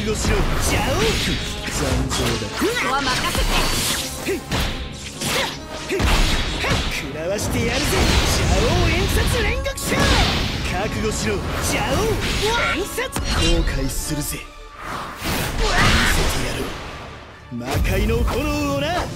悟しろジャオ残像だ。 ここは任せて。 食らわしてやるぜジャオ演殺連撃者。覚悟しろジャオ演殺。後悔するぜ。見せてやろう魔界の炎をな。